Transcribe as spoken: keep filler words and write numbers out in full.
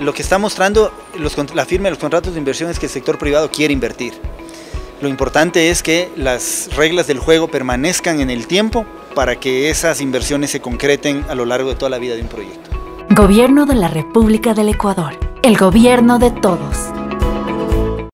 Lo que está mostrando los, la firma de los contratos de inversión es que el sector privado quiere invertir. Lo importante es que las reglas del juego permanezcan en el tiempo para que esas inversiones se concreten a lo largo de toda la vida de un proyecto. Gobierno de la República del Ecuador, el gobierno de todos.